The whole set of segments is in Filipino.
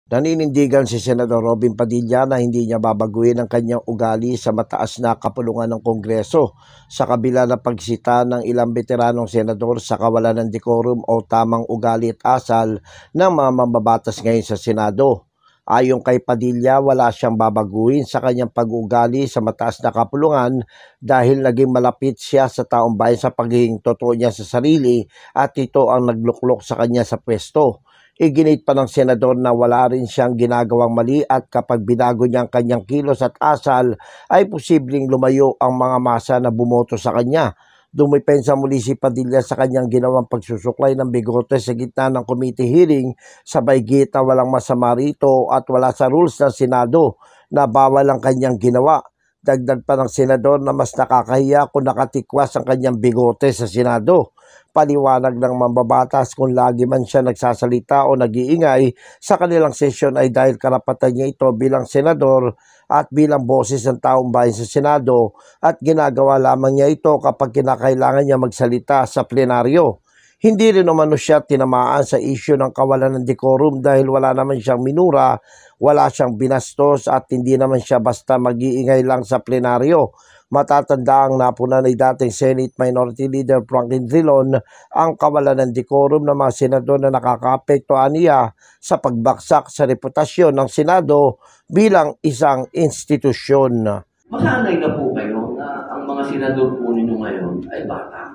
Naninindigan si Senador Robin Padilla na hindi niya babaguhin ang kanyang ugali sa mataas na kapulungan ng Kongreso sa kabila ng pagsita ng ilang veteranong senador sa kawalan ng decorum o tamang ugali at asal ng mga mambabatas ngayon sa Senado. Ayon kay Padilla, wala siyang babaguhin sa kanyang pag-ugali sa mataas na kapulungan dahil naging malapit siya sa taong bayan sa pagiging totoo niya sa sarili at ito ang nagluklok sa kanya sa pwesto. Iginit pa ng senador na wala rin siyang ginagawang mali at kapag binago niya ang kanyang kilos at asal ay posibleng lumayo ang mga masa na bumoto sa kanya. Dumipensa muli si Padilla sa kanyang ginawang pagsusuklay ng bigote sa gitna ng committee hearing, sabay git na walang masama rito at wala sa rules ng Senado na bawal ang kanyang ginawa. Dagdag pa ng senador na mas nakakahiya kung nakatikwas ang kanyang bigote sa Senado. Paliwanag ng mambabatas kung lagi man siya nagsasalita o nag-iingay sa kanilang sesyon ay dahil karapatan niya ito bilang senador at bilang boses ng taong bayan sa Senado at ginagawa lamang niya ito kapag kinakailangan niya magsalita sa plenaryo. Hindi rin umano siya tinamaan sa isyu ng kawalan ng decorum dahil wala naman siyang minura, wala siyang binastos at hindi naman siya basta mag-iingay lang sa plenaryo. Matatanda ang napuna ni dating Senate Minority Leader Franklin Drilon ang kawalan ng decorum ng mga senador na nakakaapekto niya sa pagbaksak sa reputasyon ng Senado bilang isang institusyon. Masanay na po kayo na ang mga senador po ninyo ngayon ay bata.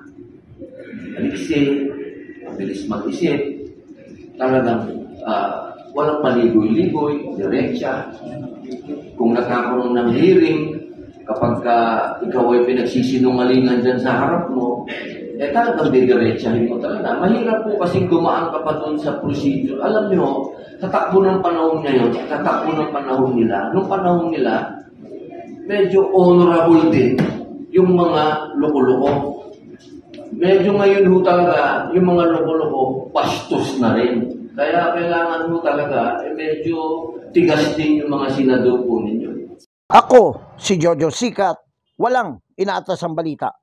Aliksi, mabilis mag-isip, talagang walang paligoy-ligoy, diretsa. Kung nagkakaroon ng hearing, kapag ikaw ay pinagsisinungalingan dyan sa harap mo, talagang didiretsahin mo talaga. Mahirap po kasi dumaan ka pa doon sa procedure. Alam nyo, sa takbo ng panahon ngayon, sa takbo ng panahon nila, nung panahon nila, medyo honorable din yung mga loko-loko. Medyo ngayon ho talaga, yung mga loko-loko, bastos na rin. Kaya kailangan ho talaga, medyo tigas din yung mga senador po ninyo. Ako, si Jojo Sikat, walang inaatas ang balita.